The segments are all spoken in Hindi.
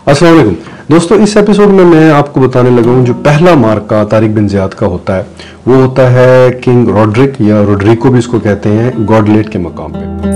अस्सलाम वालेकुम दोस्तों, इस एपिसोड में मैं आपको बताने लगा हूँ जो पहला मार्का तारिक बिन ज़ियाद का होता है वो होता है किंग रॉड्रिक या रोड्रिको भी इसको कहते हैं, गॉडलेट के मकाम पे।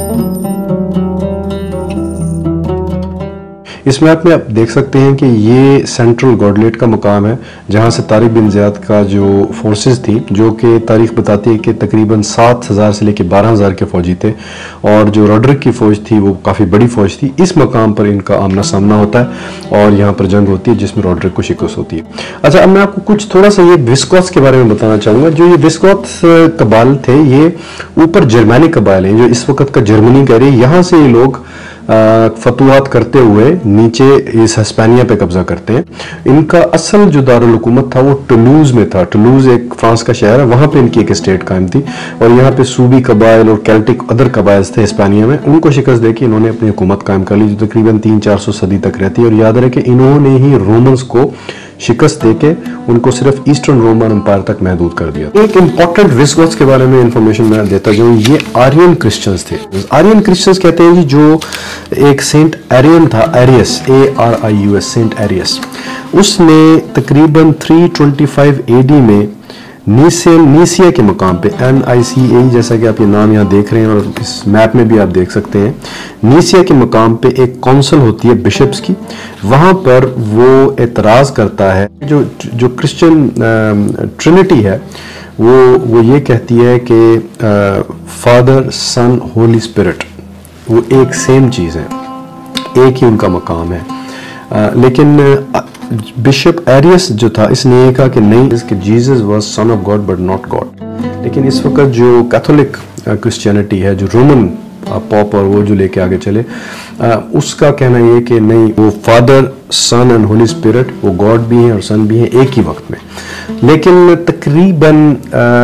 इस मैप में आप देख सकते हैं कि ये सेंट्रल गॉडलेट का मकाम है जहाँ से तारिक बिन ज़ियाद का जो फोर्सेस थी, जो कि तारीख बताती है कि तकरीबन 7,000 से लेकर 12,000 के फौजी थे और जो रॉड्रिक की फ़ौज थी वो काफ़ी बड़ी फ़ौज थी। इस मकाम पर इनका आमना सामना होता है और यहाँ पर जंग होती है जिसमें रॉड्रिक को शिकस्त होती है। अच्छा, अब मैं आपको कुछ थोड़ा सा ये विस्कॉट्स के बारे में बताना चाहूँगा। जो ये विस्कॉट्स कबाइल थे ये ऊपर जर्मनी कबाइल हैं जो इस वक्त का जर्मनी कह रही है। यहाँ से ये लोग फतुहात करते हुए नीचे इस हिस्पानिया पे कब्जा करते हैं। इनका असल जो दारुल हुकूमत था वो टुलूज में था। टुलूज एक फ्रांस का शहर है, वहां पे इनकी एक स्टेट कायम थी और यहाँ पे सूबी कबाइल और कैल्टिक अदर कबाइल थे हिस्पानिया में। उनको शिकस्त देके इन्होंने अपनी हुकूमत कायम कर ली जो तकरीबन 300-400 सदी तक रहती है। और याद रहे कि इन्होंने ही रोमन्स को शिकस्त देके उनको सिर्फ ईस्टर्न रोमन एम्पायर तक महदूद कर दिया। एक इंपॉर्टेंट विस्कॉट्स के बारे में इंफॉर्मेशन मैं देता जाऊँ, ये आर्यन क्रिश्चियंस थे। आर्यन क्रिश्चियंस कहते हैं कि जो एक सेंट एरियन था, एरियस, ARIUS, सेंट एरियस, उसने तकरीबन 325 AD में नीसिया के मकाम पे, NICA जैसा कि आप ये नाम यहाँ देख रहे हैं और इस मैप में भी आप देख सकते हैं, नीसिया के मकाम पे एक काउंसिल होती है बिशप्स की। वहाँ पर वो एतराज़ करता है जो क्रिश्चियन ट्रिनिटी है वो ये कहती है कि फादर सन होली स्पिरिट वो एक सेम चीज़ है, एक ही उनका मकाम है। लेकिन बिशप एरियस जो था इसने ये कहा कि नहीं, इसके Jesus was son of God but not God. लेकिन इस वक्त जो कैथोलिक क्रिश्चियनिटी है, जो रोमन पॉप और वो जो लेके आगे चले, उसका कहना ये कि नहीं, वो father son and holy spirit वो गॉड भी हैं और सन भी हैं एक ही वक्त में। लेकिन तकरीबन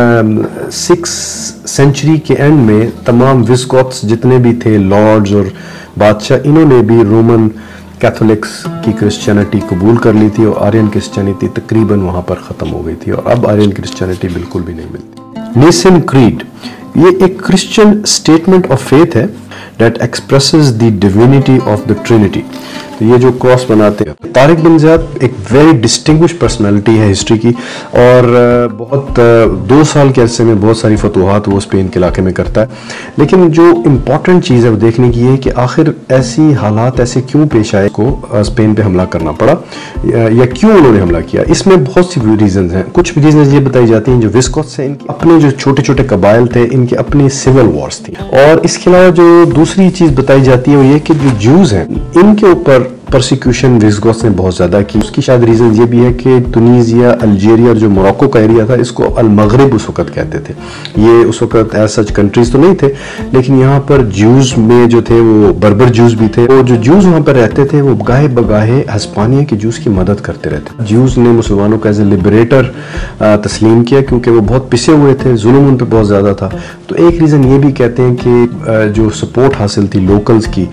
6th सेंचुरी के एंड में तमाम विस्कॉट्स जितने भी थे, लॉर्ड्स और बादशाह, इन्होंने भी रोमन कैथोलिक्स की क्रिश्चियनिटी कबूल कर ली थी और आर्यन क्रिश्चियनिटी तकरीबन वहाँ पर ख़त्म हो गई थी और अब आर्यन क्रिश्चियनिटी बिल्कुल भी नहीं मिलती। नीसियन क्रीड ये एक क्रिश्चियन स्टेटमेंट ऑफ फेथ है that expresses the divinity of the Trinity। तो ये जो क्रॉस बनाते हैं, तारिक बिन ज़ियाद एक वेरी डिस्टिंग्विश पर्सनालिटी है हिस्ट्री की और बहुत 2 साल के अरसे में बहुत सारी फतूहात वो स्पेन के इलाके में करता है। लेकिन जो इम्पॉर्टेंट चीज़ है वो देखने की है कि आखिर ऐसी हालात ऐसे क्यों पेश आए को स्पेन पे हमला करना पड़ा या क्यों उन्होंने हमला किया। इसमें बहुत सी रीजन हैं। कुछ रीजन ये बताई जाती हैं, जो विस्कॉट्स हैं इनके अपने जो छोटे छोटे कबाइल थे, इनके अपनी सिविल वॉर्स थी। और इसके अलावा जो दूसरी चीज़ बताई जाती है वो ये कि जो ज्यूज हैं इनके ऊपर परसिक्यूशन विस्कॉट्स ने बहुत ज़्यादा की। उसकी शायद रीज़न ये भी है कि तुनीजिया, अल्जीरिया और जो मोरक्को का एरिया था इसको अल मगरिब उस वक्त कहते थे। ये उस वक्त एज सच कंट्रीज तो नहीं थे, लेकिन यहाँ पर ज्यूज में जो थे वो बर्बर ज्यूज भी थे। वो जो ज्यूज वहाँ पर रहते थे वो गाहे बगाहे हिस्पानिया के ज्यूज की मदद करते रहते। ज्यूज ने मुसलमानों को एज ए लिबरेटर तस्लीम किया क्योंकि वो बहुत पिसे हुए थे, जुल्म उन पर बहुत ज़्यादा था। तो एक रीज़न ये भी कहते हैं कि जो सपोर्ट हासिल थी लोकल्स की,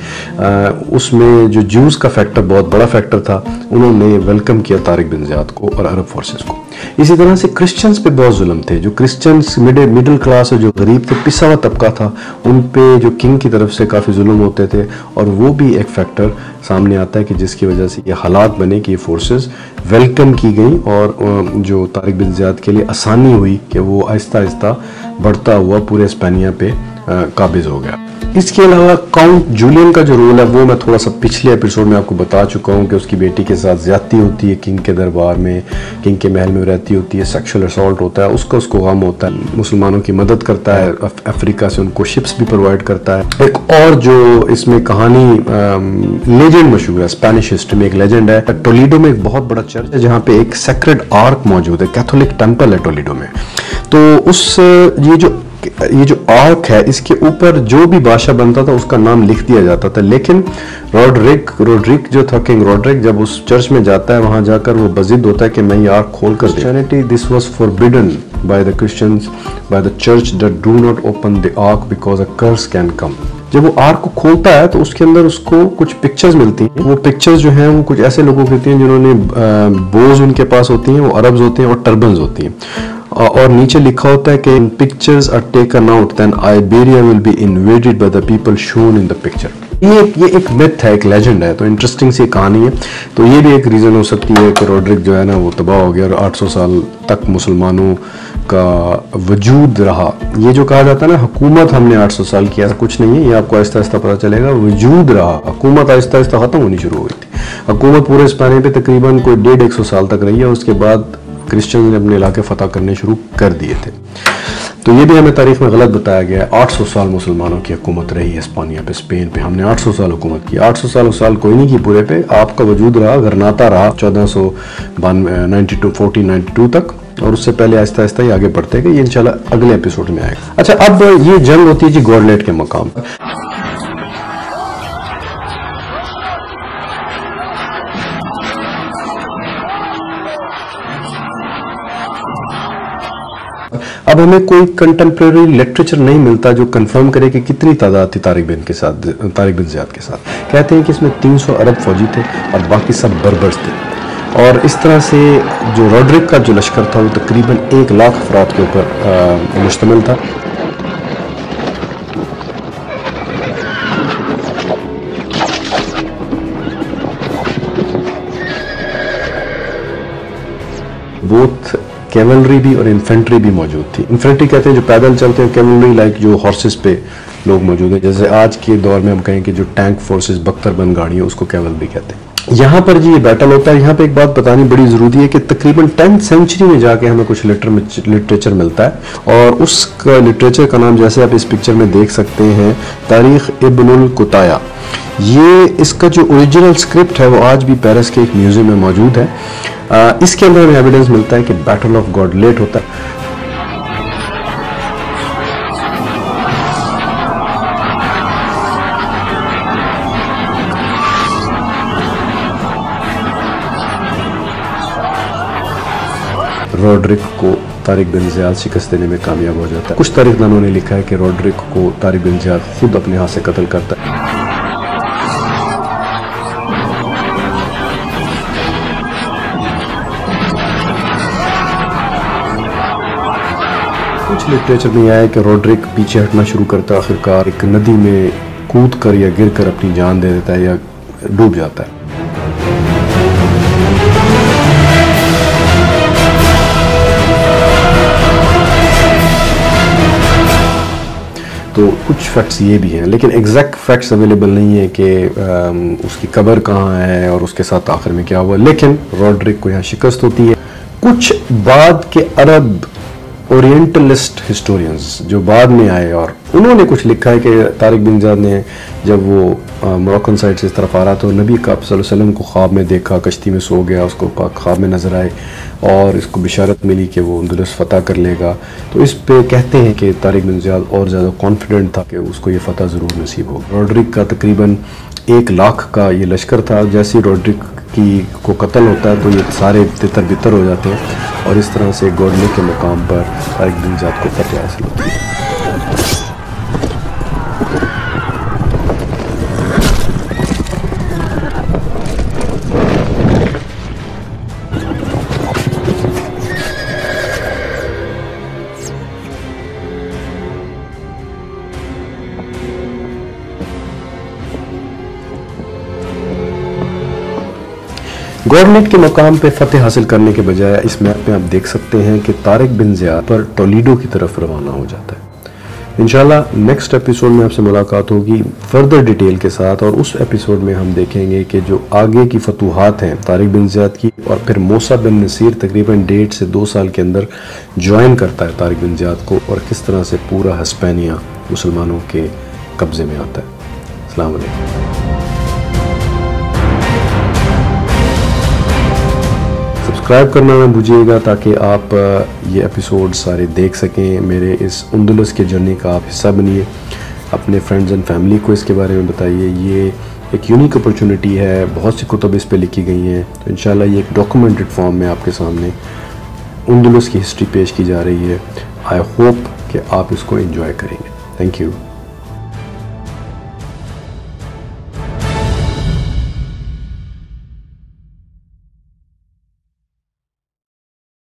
उसमें जो ज्यूज का फैक्टर बहुत बड़ा फैक्टर था। उन्होंने वेलकम किया तारिक बिन ज़ियाद को और अरब फोर्सेस को। इसी तरह से क्रिश्चियंस पे बहुत जुल्म थे। जो क्रिश्चियंस मिडिल क्लास और जो गरीब थे, पिसा हुआ तबका था, उन पे जो किंग की तरफ से काफ़ी जुल्म होते थे और वो भी एक फैक्टर सामने आता है कि जिसकी वजह से ये हालात बने कि ये फोर्सेस वेलकम की गई और जो तारिक बिन ज़ियाद के लिए आसानी हुई कि वो आहिस्ता आहिस्ता बढ़ता हुआ पूरे स्पेनिया पे काबिज हो गया। इसके अलावा काउंट जूलियन का जो रोल है वो मैं थोड़ा सा पिछले एपिसोड में आपको बता चुका हूँ कि उसकी बेटी के साथ ज्यादती होती है किंग के दरबार में, किंग के महल में रहती होती है, सेक्सुअल असॉल्ट होता है, उसको गम होता है। मुसलमानों की मदद करता है, अफ्रीका से उनको शिप्स भी प्रोवाइड करता है। एक और जो इसमें कहानी लेजेंड मशहूर है स्पेनिश हिस्ट्री में, एक लेजेंड है, टोलेडो में एक बहुत बड़ा चर्च है जहाँ पे एक सेक्रेड आर्क मौजूद है, कैथोलिक टेम्पल है टोलेडो में। तो उस ये जो आर्क है इसके ऊपर जो भी बादशाह बनता था उसका नाम लिख दिया जाता था। लेकिन रोड्रिक जो था, किंग रोड्रिक, जब उस चर्च में जाता है वहां जाकर वो बजिद होता है कि मैं ये आर्क खोल कर, Christianity this was forbidden by the Christians by the church that do not open the ark because a curse can come. जब वो आर्क को खोलता है तो उसके अंदर उसको कुछ पिक्चर्स मिलती हैं। वो पिक्चर्स जो हैं वो कुछ ऐसे लोगों की होती हैं जिन्होंने बोज उनके पास होती हैं, वो अरब्स होते हैं और टर्बन्स होती हैं। और नीचे लिखा होता है कि pictures are taken out then Iberia will be invaded by the people shown in the picture. ये एक मिथ है, एक लेजेंड है, तो इंटरेस्टिंग सी कहानी है। तो ये भी एक रीज़न हो सकती है कि रॉड्रिक जो है ना वो तबाह हो गया और 800 साल तक मुसलमानों का वजूद रहा। ये जो कहा जाता है ना हुकूमत हमने 800 साल किया, ऐसा कुछ नहीं है, ये आपको आहिस्ता आहिस्ता पता चलेगा। वजूद रहा, हुकूमत आहिस्ता आहिस्ता ख़त्म होनी शुरू हो गई थी। हुकूमत पूरे स्पेन पे तकरीबन कोई 150 साल तक रही है, उसके बाद क्रिश्चियन ने अपने इलाके फतह करने शुरू कर दिए थे। तो ये भी हमें तारीख में गलत बताया गया है। 800 साल मुसलमानों की हुकूमत रही है स्पेनिया पे, स्पेन पे हमने 800 साल हुकूमत की। 800 साल कोई नहीं की पूरे पे, आपका वजूद रहा, गरनाता रहा 1492 तक, और उससे पहले आहिस्ता आहिस्ता ही आगे बढ़ते गए। ये इंशाल्लाह अगले एपिसोड में आएगा। अच्छा, अब ये जंग होती है जी गॉडलेट के मकाम पर। अब हमें कोई कंटेम्प्रेरी लिटरेचर नहीं मिलता जो कंफर्म करे कि कितनी तादाद थी तारिक बिन ज़ियाद के साथ। कहते हैं कि इसमें 300 अरब फौजी थे और बाकी सब बर्बर्स थे। और इस तरह से जो रॉड्रिक का जो लश्कर था वो तकरीबन 1 लाख अफराद के ऊपर मुश्तमिल था। बोथ कैवलरी भी और इन्फेंट्री भी मौजूद थी। इन्फेंट्री कहते हैं जो पैदल चलते हैं, कैवलरी लाइक जो हॉर्सेस पे लोग मौजूद हैं। जैसे आज के दौर में हम कहें कि जो टैंक फोर्सेस बख्तरबंद गाड़ी है उसको कैवलरी कहते हैं। यहाँ पर जी ये बैटल होता है। यहाँ पे एक बात बतानी बड़ी ज़रूरी है कि तकरीबन 10th सेंचुरी में जाके हमें कुछ लिटरेचर मिलता है, और उस लिटरेचर का नाम जैसे आप इस पिक्चर में देख सकते हैं, तारीख इब्नुल कुताया। ये इसका जो ओरिजिनल स्क्रिप्ट है वो आज भी पेरिस के एक म्यूजियम में मौजूद है। इसके अंदर हमें एविडेंस मिलता है कि बैटल ऑफ गॉडलेट होता है। रॉड्रिक को तारिक बिन ज़ियाद शिकस्त देने में कामयाब हो जाता है। कुछ तारीखदानों ने लिखा है कि रॉड्रिक को तारिक बिन ज़ियाद खुद अपने हाथ से कत्ल करता है। कुछ लिटरेचर में आया है कि रॉड्रिक पीछे हटना शुरू करता है, आखिरकार एक नदी में कूद कर या गिर कर अपनी जान दे देता है या डूब जाता है। तो कुछ फैक्ट्स ये भी हैं, लेकिन एग्जैक्ट फैक्ट्स अवेलेबल नहीं है कि उसकी कब्र कहाँ है और उसके साथ आखिर में क्या हुआ। लेकिन रॉड्रिक को यहाँ शिकस्त होती है। कुछ बाद के अरब ओरिएंटलिस्ट हिस्टोरियंस जो बाद में आए और उन्होंने कुछ लिखा है कि तारिक बिन ज़ियाद ने जब वो मोरक्कन साइड से इस तरफ आ रहा था, नबी सल्लल्लाहु अलैहि वसल्लम को ख्वाब में देखा, कश्ती में सो गया, उसको ख्वाब में नजर आए और इसको बिशारत मिली कि वो अंदलुस फतह कर लेगा। तो इस पे कहते हैं कि तारिक बिन ज़ियाद और ज़्यादा कॉन्फिडेंट था कि उसको ये फतह ज़रूर नसीब होगा। रॉड्रिक का तकरीबन 1 लाख का ये लश्कर था। जैसे ही रॉड्रिक को कत्ल होता है तो ये सारे तितर बितर हो जाते हैं और इस तरह से गॉडलेट के मुकाम पर तारिक बिन ज़ियाद को फतह हासिल होती है। गॉडलेट के मुकाम पे फतेह हासिल करने के बजाय इस मैप में आप देख सकते हैं कि तारिक बिन ज़ियाद पर टोलेडो की तरफ रवाना हो जाता है। इंशाल्लाह नेक्स्ट एपिसोड में आपसे मुलाकात होगी फर्दर डिटेल के साथ, और उस एपिसोड में हम देखेंगे कि जो आगे की फतूहात हैं तारिक बिन ज़ियाद की, और फिर मूसा बिन नसीर तकरीबन 1.5 से 2 साल के अंदर ज्वाइन करता है तारिक बिन ज़ियाद को, और किस तरह से पूरा हिस्पैनिया मुसलमानों के कब्जे में आता है। अस्सलाम वालेकुम। सब्सक्राइब करना ना भूलिएगा ताकि आप ये एपिसोड सारे देख सकें। मेरे इस अंदलुस के जर्नी का आप हिस्सा बनिए। अपने फ्रेंड्स एंड फैमिली को इसके बारे में बताइए। ये एक यूनिक अपॉर्चुनिटी है, बहुत सी कुतुब इस पे लिखी गई हैं। तो इंशाल्लाह ये एक डॉक्यूमेंटेड फॉर्म में आपके सामने अंदलुस की हिस्ट्री पेश की जा रही है। आई होप कि आप इसको एंजॉय करेंगे। Thank you.